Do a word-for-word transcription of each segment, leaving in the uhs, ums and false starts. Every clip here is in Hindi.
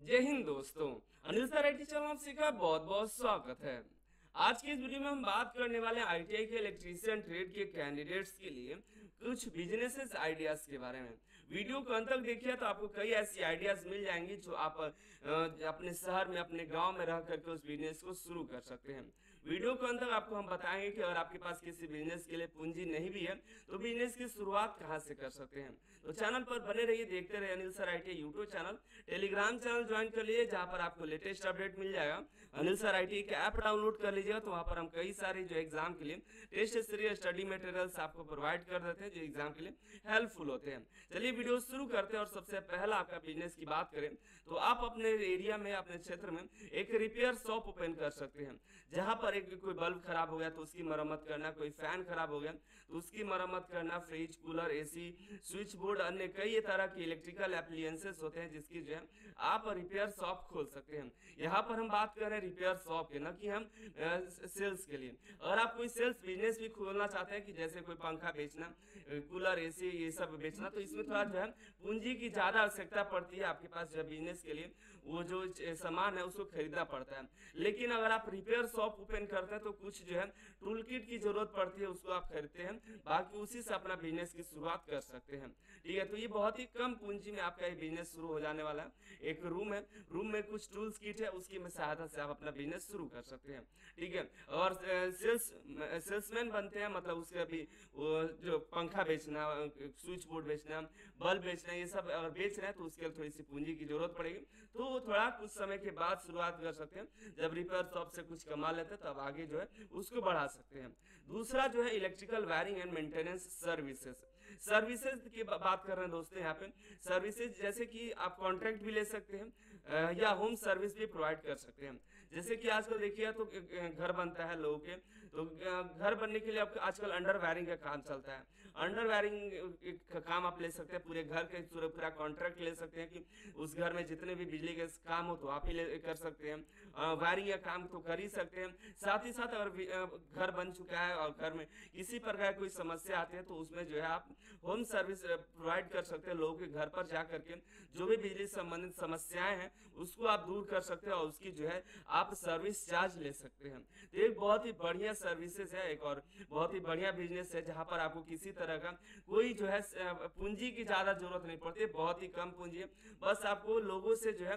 जय हिंद दोस्तों। Anil sir I T channel से का बहुत बहुत स्वागत है। आज की इस वीडियो में हम बात करने वाले हैं आई टी आई के इलेक्ट्रीशियन ट्रेड के कैंडिडेट्स के लिए कुछ बिजनेसेस आइडियाज के बारे में। वीडियो को अंत तक देखिए तो आपको कई ऐसी आइडियाज मिल जाएंगी जो आप अ, अपने शहर में अपने गांव में रह करके उस बिजनेस को शुरू कर सकते हैं। वीडियो को अंत तक आपको हम बताएंगे कि अगर आपके पास किसी बिजनेस के लिए पूंजी नहीं भी है तो बिजनेस की शुरुआत कहां से कर सकते हैं। तो चैनल पर बने रहिए, देखते रहिए Anil sir I T YouTube channel. Telegram channel join कर लीजिए जहां पर आपको लेटेस्ट अपडेट मिल जाएगा। अनिल सर आई टी का ऐप डाउनलोड कर लीजिएगा तो वहां पर हम कई सारे जो एग्जाम के लिए टेस्ट सीरीज स्टडी मटेरियल्स आपको प्रोवाइड कर देते हैं जो एग्जाम के लिए हेल्पफुल होते हैं। चलिए वीडियो शुरू करते हैं। और सबसे पहला आपका बिजनेस की बात करें तो आप अपने एरिया में अपने क्षेत्र में एक रिपेयर शॉप ओपन कर सकते हैं जहां पर एक कोई बल्ब खराब हो गया तो उसकी मरम्मत करना, कोई फैन खराब हो गया तो उसकी मरम्मत करना, fridge, cooler, AC, switch board, अन्य कई तरह के इलेक्ट्रिकल एप्लियंसेस होते हैं जिसकी जो है आप रिपेयर शॉप खोल सकते हैं। यहाँ पर हम बात कर रहे हैं रिपेयर शॉप के, न कि हम सेल्स के लिए। अगर आप कोई सेल्स बिजनेस भी खोलना चाहते हैं कि जैसे कोई पंखा बेचना, कूलर, एसी, ये सब बेचना, तो इसमें थोड़ा जो है पूंजी की ज्यादा आवश्यकता पड़ती है। आपके पास जो बिजनेस के लिए वो जो सामान है उसको खरीदना पड़ता है। लेकिन अगर आप रिपेयर शॉप ओपन करते हैं तो कुछ जो है टूल किट की जरूरत पड़ती है, उसको आप खरीदते हैं, बाकी उसी से अपना बिजनेस की शुरुआत कर सकते हैं। ठीक है, तो ये बहुत ही कम पूंजी में आपका ये बिजनेस शुरू हो जाने वाला है। एक रूम है, रूम में कुछ टूल्स किट है, उसकी सहायता से आप अपना बिजनेस शुरू कर सकते हैं। ठीक है, और सेल्स सेल्समैन बनते हैं, मतलब उसके भी वो जो पंखा बेचना, स्विच बोर्ड बेचना, बल्ब बेचना, ये सब अगर बेच रहे हैं तो उसके लिए थोड़ी सी पूंजी की जरूरत पड़ेगी। तो वो थोड़ा कुछ समय के बाद शुरुआत कर सकते हैं। जब रिपेयर शॉप से कुछ कमा लेते हैं तब आगे जो है उसको बढ़ा सकते हैं। दूसरा जो है electrical wiring and maintenance services. Services की बात कर रहे हैं दोस्तों यहाँ पे। सर्विसेज जैसे कि आप कॉन्ट्रैक्ट भी ले सकते हैं या होम सर्विस भी प्रोवाइड कर सकते हैं। जैसे कि आजकल देखिए तो घर बनता है लोगों के, तो घर बनने के लिए आपको आजकल अंडर वायरिंग का काम चलता है। अंडर वायरिंग का काम आप ले सकते हैं, पूरे घर के पूरा कॉन्ट्रैक्ट ले सकते हैं कि उस घर में जितने भी बिजली के काम हो तो आप ही ले कर सकते हैं। वायरिंग का काम तो कर ही सकते हैं। साथ ही साथ अगर घर बन चुका है और घर में किसी प्रकार कोई समस्या आती है तो उसमें जो है आप होम सर्विस प्रोवाइड कर सकते हैं। लोगों के घर पर जा करके जो भी बिजली संबंधित समस्याएं हैं उसको आप दूर कर सकते हैं और उसकी जो है आप सर्विस चार्ज ले सकते हैं। तो एक बहुत ही बढ़िया सर्विसेज है, एक और बहुत ही बढ़िया बिजनेस है जहां पर आपको किसी तरह का कोई जो है पूंजी की ज्यादा जरूरत नहीं पड़ती है, बहुत ही कम पूंजी है। बस आपको लोगों से जो है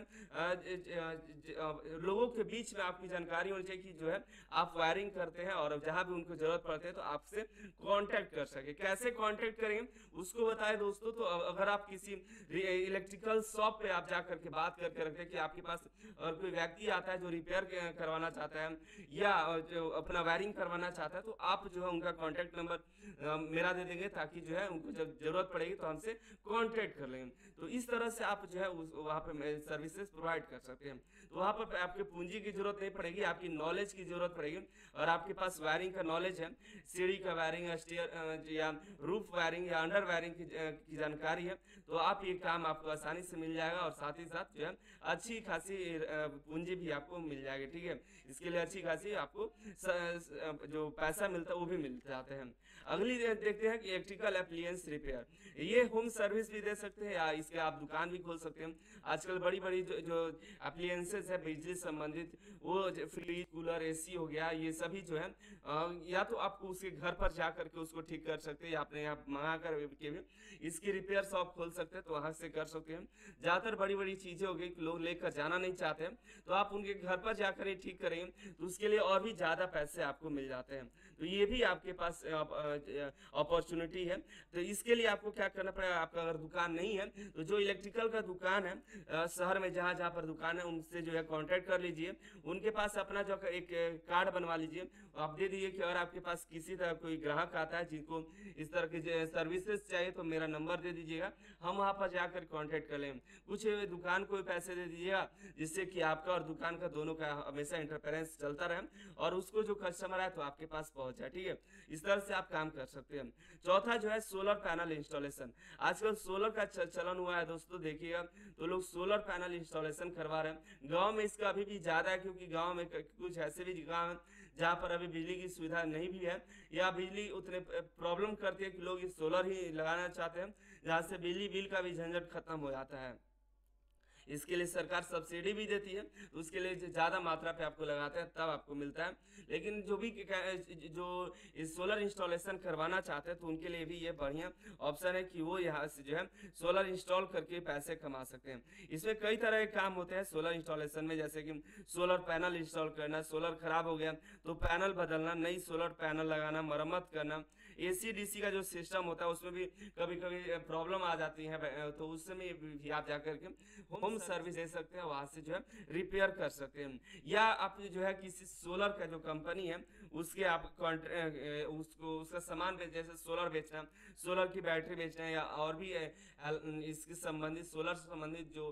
लोगों के बीच में आपकी जानकारी होनी चाहिए कि जो है आप वायरिंग करते हैं और जहां भी उनको जरूरत पड़ती है तो आपसे कांटेक्ट कर सके। कैसे कांटेक्ट करेंगे उसको बताएं दोस्तों। तो अगर आप किसी इलेक्ट्रिकल शॉप पे आप जाकर के बात करके रखते हैं कि आपके पास और कोई व्यक्ति आता है जो रिपेयर करवाना चाहता है या जो अपना वायरिंग करवाना चाहता है तो आप जो है उनका कॉन्टेक्ट नंबर मेरा दे देंगे ताकि जो है उनको जब जरूरत पड़ेगी तो हमसे कांटेक्ट कर लेंगे। तो इस तरह से आप जो है वहां पे सर्विसेज प्रोवाइड कर सकते हैं। तो वहां पर आपके पूंजी की जरूरत नहीं पड़ेगी, आपकी नॉलेज की जरूरत पड़ेगी। और आपके पास वायरिंग का नॉलेज है, सीढ़ी का वायरिंग, स्टेयर या रूफ वायरिंग या अंडर वायरिंग की, की जानकारी है, तो आप ये काम आपको आसानी से मिल जाएगा और साथ ही साथ जो है अच्छी खासी पूंजी भी आपको मिल जाएगी। ठीक है, इसके लिए अच्छी खासी आपको जो पैसा मिलता है वो भी मिल जाते हैं। अगली देखते हैं कि इलेक्ट्रिकल एप्लियंस रिपेयर, ये होम सर्विस भी दे सकते हैं या इसके आप दुकान भी खोल सकते हैं। आजकल बड़ी बड़ी जो, जो एप्लियंसेस है बिजली संबंधित, वो फ्रिज, कूलर, एसी हो गया, ये सभी जो है या तो आपको उसके घर पर जाकर के उसको ठीक कर सकते हैं या अपने यहाँ मंगा कर के भी इसकी रिपेयर शॉप खोल सकते हैं, तो वहां से कर सकते हैं। ज्यादातर बड़ी बड़ी चीजें हो गई लोग लेकर जाना नहीं चाहते हैं तो आप उनके घर पर जाकर ही ठीक करेंगे तो उसके लिए और भी ज्यादा पैसे आपको मिल जाते हैं। तो ये भी आपके पास अपॉर्चुनिटी है। तो इसके लिए आपको क्या करना पड़ेगा, आपका अगर दुकान नहीं है तो जो इलेक्ट्रिकल का दुकान है शहर में जहां जहां पर दुकान है उनसे जो है कांटेक्ट कर लीजिए, उनके पास अपना जो एक कार्ड बनवा लीजिए, आप दे दीजिए कि अगर आपके पास किसी तरह कोई ग्राहक आता है जिनको इस तरह की सर्विसेज चाहिए तो मेरा नंबर दे दीजिएगा, हम वहां पर जाकर कांटेक्ट कर लें। कुछ दुकान को पैसे दे दीजिएगा जिससे कि आपका और दुकान का दोनों का हमेशा इंटरफेरेंस चलता रहे और उसको जो कस्टमर है तो आपके पास पहुंच जाए। ठीक है, इस तरह से आप काम कर सकते हैं। चौथा जो है सोलर पैनल इंस्टॉलेशन। आजकल सोलर का चलन हुआ है दोस्तों, देखिएगा तो लोग सोलर पैनल इंस्टॉलेशन करवा रहे हैं। गांव में इसका अभी भी ज्यादा है क्योंकि गांव में कुछ ऐसे भी गांव हैं जहां पर अभी बिजली की सुविधा नहीं भी है या बिजली उतने प्रॉब्लम करती है कि लोग सोलर ही लगाना चाहते हैं जहां से बिजली बिल का भी झंझट खत्म हो जाता है। इसके लिए सरकार सब्सिडी भी देती है, उसके लिए ज़्यादा मात्रा पे आपको लगाते हैं तब आपको मिलता है। लेकिन जो भी जो इस सोलर इंस्टॉलेशन करवाना चाहते हैं तो उनके लिए भी ये बढ़िया ऑप्शन है कि वो यहाँ से जो है सोलर इंस्टॉल करके पैसे कमा सकते हैं। इसमें कई तरह के काम होते हैं सोलर इंस्टॉलेशन में, जैसे कि सोलर पैनल इंस्टॉल करना, सोलर खराब हो गया तो पैनल बदलना, नई सोलर पैनल लगाना, मरम्मत करना, एसी डीसी का जो सिस्टम होता है उसमें भी कभी कभी प्रॉब्लम आ जाती है तो उस समय भी आप जाकर के होम सर्विस दे सकते हैं, वहां से जो है रिपेयर कर सकते हैं। या आप जो है किसी सोलर का जो कंपनी है उसके आप उसको उसका सामान बेच, जैसे सोलर बेचना, सोलर की बैटरी बेचना या और भी इसके संबंधित सोलर से संबंधित जो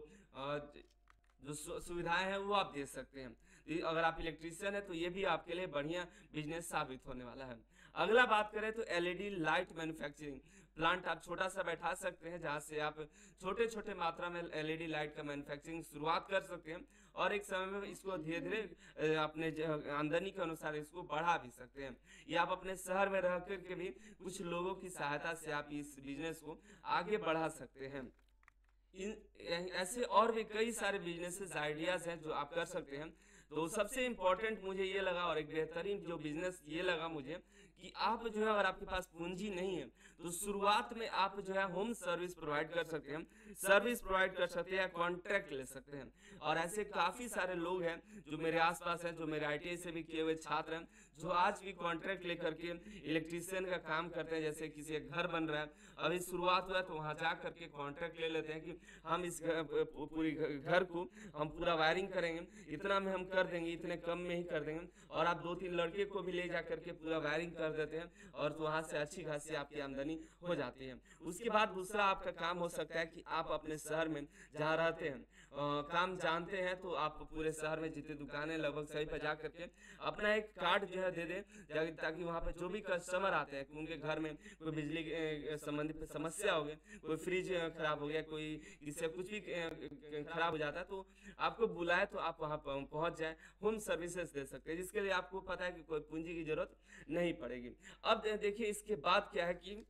जो सुविधाएं हैं वो आप दे सकते हैं। अगर आप इलेक्ट्रीशियन है तो ये भी आपके लिए बढ़िया बिजनेस साबित होने वाला है। अगला बात करें तो एलईडी लाइट मैन्युफैक्चरिंग प्लांट आप छोटा सा बैठा सकते हैं, जहां से आप छोटे छोटे मात्रा में एलईडी लाइट का मैन्युफैक्चरिंग शुरुआत कर सकते हैं और एक समय में इसको धीरे धीरे अपने आमदनी के अनुसार इसको बढ़ा भी सकते हैं। या आप अपने शहर में रह करके भी कुछ लोगों की सहायता से आप इस बिजनेस को आगे बढ़ा सकते हैं। इन ऐसे और भी कई सारे बिजनेसेस आइडियाज हैं जो आप कर सकते हैं। तो सबसे इम्पोर्टेंट मुझे ये लगा और एक बेहतरीन जो बिजनेस ये लगा मुझे कि आप जो है अगर आपके पास पूंजी नहीं है तो शुरुआत में आप जो है होम सर्विस प्रोवाइड कर सकते हैं, सर्विस प्रोवाइड कर सकते हैं, कॉन्ट्रैक्ट ले सकते हैं। और ऐसे काफ़ी सारे लोग हैं जो मेरे आसपास हैं, जो मेरे आईटीआई से भी किए हुए छात्र हैं, जो आज भी कॉन्ट्रैक्ट लेकर के इलेक्ट्रीशियन का काम करते हैं। जैसे किसी एक घर बन रहा है, अभी शुरुआत हुआ है तो वहाँ जा करके कॉन्ट्रैक्ट ले लेते हैं कि हम इस पूरी घर को हम पूरा वायरिंग करेंगे, इतना में हम कर देंगे, इतने कम में ही कर देंगे। और आप दो तीन लड़के को भी ले जा करके पूरा वायरिंग कर देते हैं और तो वहाँ से अच्छी खासी आपकी आमदनी हो जाती है। उसके बाद दूसरा आपका काम हो सकता है कि आप अपने शहर में जहाँ रहते हैं आ, काम जानते हैं तो आप पूरे शहर में जितनी दुकानें लगभग सभी पर जा करके अपना एक कार्ड जो है दे दें, ताकि वहाँ पे जो भी कस्टमर आते हैं, उनके घर में कोई बिजली संबंधित समस्या हो गई, कोई फ्रिज खराब हो गया, कोई इससे कुछ भी खराब हो जाता है तो आपको बुलाए तो आप वहाँ पहुँच जाए, होम सर्विसेज दे सकते हैं, जिसके लिए आपको पता है कि कोई पूंजी की जरूरत नहीं पड़ेगी। अब देखिए इसके बाद क्या है कि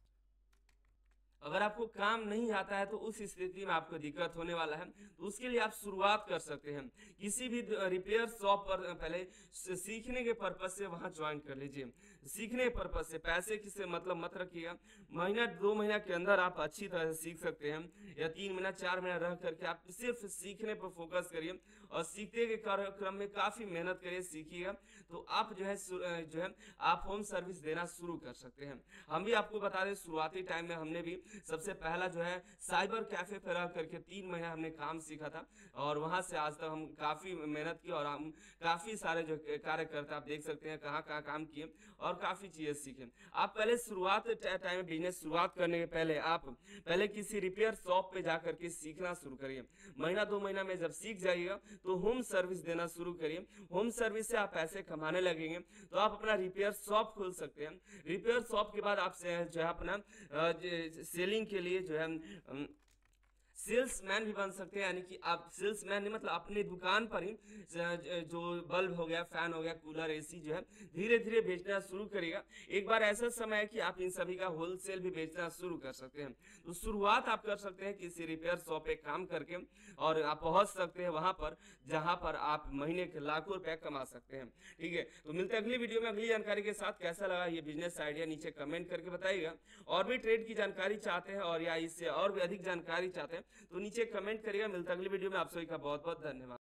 अगर आपको काम नहीं आता है तो उस स्थिति में आपको दिक्कत होने वाला है, तो उसके लिए आप शुरुआत कर सकते हैं किसी भी रिपेयर शॉप पर। पहले सीखने के पर्पज से वहां ज्वाइन कर लीजिए, सीखने के पर्पज से, पैसे की से मतलब मत रखिएगा। महीना दो महीना के अंदर आप अच्छी तरह से सीख सकते हैं, या तीन महीना चार महीना रह करके आप सिर्फ सीखने पर फोकस करिए और सीखने के क्रम में काफी मेहनत करिए, सीखिएगा तो आप जो है जो है आप होम सर्विस देना शुरू कर सकते हैं। हम भी आपको बता दें शुरुआती टाइम में हमने भी सबसे पहला जो है साइबर कैफे पे रह करके तीन महीना हमने काम सीखा था और वहां से आज तक हम काफी मेहनत की और हम काफी सारे जो कार्यकर्ता आप देख सकते हैं कहाँ कहाँ काम किए और काफी चीजें सीखे। आप पहले शुरुआत टाइम में बिजनेस शुरुआत करने के पहले आप पहले किसी रिपेयर शॉप पे जा करके सीखना शुरू करिए। महीना दो महीना में जब सीख जाइएगा तो होम सर्विस देना शुरू करिए। होम सर्विस से आप पैसे कमाने लगेंगे तो आप अपना रिपेयर शॉप खोल सकते हैं। रिपेयर शॉप के बाद आप जो है अपना सेलिंग के लिए जो है सेल्समैन भी बन सकते हैं, यानी कि आप सेल्समैन नहीं मतलब अपनी दुकान पर ही जो बल्ब हो गया, फैन हो गया, कूलर, एसी जो है धीरे धीरे बेचना शुरू करेगा। एक बार ऐसा समय है कि आप इन सभी का होलसेल भी बेचना शुरू कर सकते हैं। तो शुरुआत आप कर सकते हैं किसी रिपेयर शॉप पे काम करके और आप पहुंच सकते हैं वहां पर जहां पर आप महीने के लाखों रुपए कमा सकते हैं। ठीक है, तो मिलते हैं अगली वीडियो में अगली जानकारी के साथ। कैसा लगा ये बिजनेस आइडिया नीचे कमेंट करके बताइएगा। और भी ट्रेड की जानकारी चाहते हैं और या इससे और भी अधिक जानकारी चाहते हैं तो नीचे कमेंट करिएगा। मिलता है अगली वीडियो में। आप सभी का बहुत बहुत धन्यवाद।